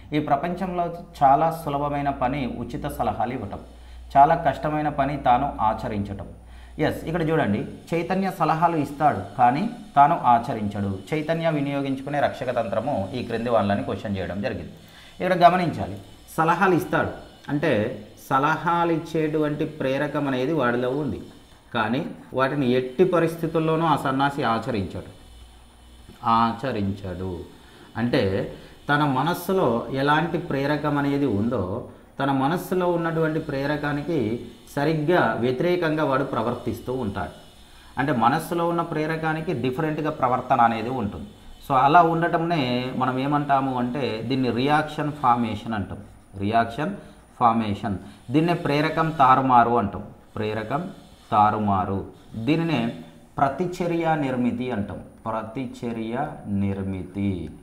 ఈ ప్రపంచంలో చాలా సులభమైన పని ఉచిత సలహాలు ఇవ్వటం, చాలా కష్టమైన పని తాను ఆచరించటం. ఇక్కడ చూడండి, చైతన్య సలహాలు ఇస్తాడు కానీ తాను ఆచరించడు. చైతన్య వినియోగించుకునే రక్షక తంత్రము ఈ క్రింది వాళ్ళని క్వశ్చన్ చేయడం జరిగింది. ఇక్కడ గమనించాలి, సలహాలు ఇస్తాడు అంటే సలహాలు ఇచ్చేటువంటి ప్రేరకం అనేది వాడిలో ఉంది, కానీ వాటిని ఎట్టి పరిస్థితుల్లోనూ ఆ సన్నాసి ఆచరించడు. అంటే తన మనస్సులో ఎలాంటి ప్రేరకం అనేది ఉందో తన మనస్సులో ఉన్నటువంటి ప్రేరకానికి సరిగ్గా వ్యతిరేకంగా వాడు ప్రవర్తిస్తూ ఉంటాడు. అంటే మనస్సులో ఉన్న ప్రేరకానికి డిఫరెంట్గా ప్రవర్తన అనేది ఉంటుంది. సో అలా ఉండటంనే మనం ఏమంటాము అంటే దీన్ని రియాక్షన్ ఫార్మేషన్ అంటాం. రియాక్షన్ ఫార్మేషన్, దీన్నే ప్రేరకం తారుమారు అంటాం. ప్రేరకం తారుమారు, దీనినే ప్రతిచర్య నిర్మితి అంటాం. ప్రతిచర్య నిర్మితి.